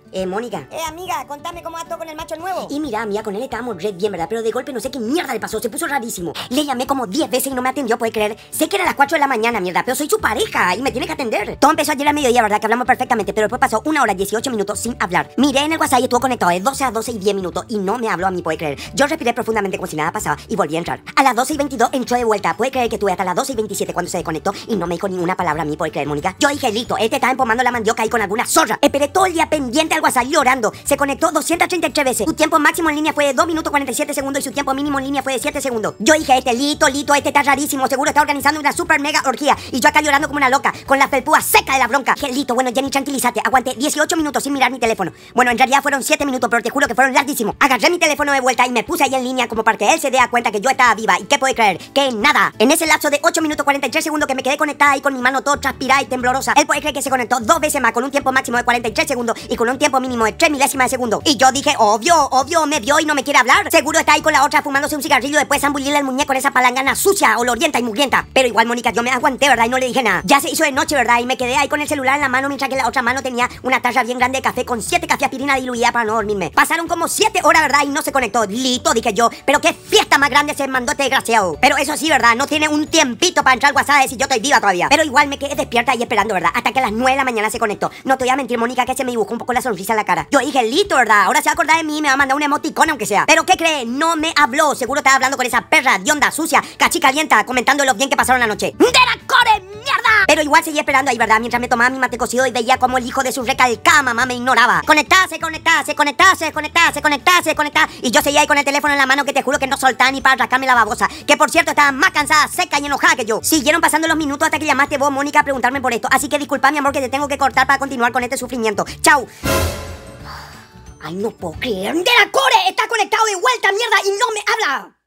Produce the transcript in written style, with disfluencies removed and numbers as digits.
Mónica. Amiga, contame cómo vas con el macho nuevo. Y mira, amiga, con él estábamos re bien, ¿verdad? Pero de golpe no sé qué mierda le pasó, se puso rarísimo. Le llamé como 10 veces y no me atendió, ¿puede creer? Sé que era las 4 de la mañana, mierda, pero soy su pareja y me tiene que atender. Todo empezó ayer al mediodía, ¿verdad? Que hablamos perfectamente, pero después pasó 1 hora 18 minutos sin hablar. Miré en el WhatsApp y estuvo conectado de 12 a 12 y 10 minutos y no me habló a mí, ¿puede creer? Yo respiré profundamente como si nada pasaba y volví a entrar. A las 12 y 22 entró de vuelta. ¿Puede creer que tuve hasta las 12 y 27 cuando se desconectó y no me dijo ninguna palabra a mí, ¿puede creer, Mónica? Yo dije, listo, este está empomando la mandioca ahí con alguna zorra. Esperé todo el día pendiente al WhatsApp llorando. Se conectó 233 veces. Su tiempo máximo en línea fue de 2 minutos 47 segundos y su tiempo mínimo en línea fue de 7 segundos. Yo dije, Lito, este está rarísimo. Seguro está organizando una super mega orgía. Y yo acá llorando como una loca, con la felpúa seca de la bronca. Dije, Lito, bueno, Jenny, tranquilízate. Aguanté 18 minutos sin mirar mi teléfono. Bueno, en realidad fueron 7 minutos, pero te juro que fueron larguísimos. Agarré mi teléfono de vuelta y me puse ahí en línea como para que él se dé cuenta que yo estaba viva. ¿Y qué puede creer? Que nada. En ese lapso de 8 minutos 43 segundos que me quedé conectada ahí con mi mano todo transpirada y temblorosa, él puede creer que se conectó 2 veces más con un tiempo máximo de 43 segundos y con un tiempo mínimo de 3 milésimas de segundo. Y yo dije, obvio, me vio y no me quiere hablar. Seguro está ahí con la otra fumándose un cigarrillo después zambullirle el muñeco en esa palangana sucia, olorienta y mugrienta. Pero igual, Mónica, yo me aguanté, ¿verdad? Y no le dije nada. Ya se hizo de noche, ¿verdad? Y me quedé ahí con el celular en la mano mientras que en la otra mano tenía una taza bien grande de café con 7 café aspirina diluida para no dormirme. Pasaron como 7 horas, ¿verdad? Y no se conectó. Lito, dije yo. Pero qué fiesta más grande se mandó este desgraciado. Pero eso sí, ¿verdad? No tiene un tiempito para entrar al WhatsApp a decir yo estoy viva todavía. Pero igual me quedé despierta ahí esperando, ¿verdad? Hasta que a las 9 de la mañana se conectó. No te voy a mentir, Mónica, que se me dibujó un poco la sonrisa en la cara. Yo dije, Lito, ¿verdad? Ahora se va a acordar de mí y me va a mandar un emoticón aunque sea. Pero ¿qué cree? No me habló. Seguro estaba hablando con esa perra de onda sucia, cachicalienta, comentando lo bien que pasaron la noche. ¡De la core, mierda! Pero igual seguí esperando ahí, ¿verdad? Mientras me tomaba mi mate cocido y veía como el hijo de su recalcada mamá me ignoraba. Conectase. Y yo seguía ahí con el teléfono en la mano que te juro que no soltaba ni para rascarme la babosa. Que por cierto estaba más cansada, seca y enojada que yo. Siguieron pasando los minutos hasta que llamaste vos, Mónica, a preguntarme por esto. Así que disculpa, mi amor, que te tengo que cortar para continuar con este sufrimiento. Chau. Ay, no puedo creer. ¡De la core! ¡Está conectado de vuelta, mierda! ¡Y no me habla!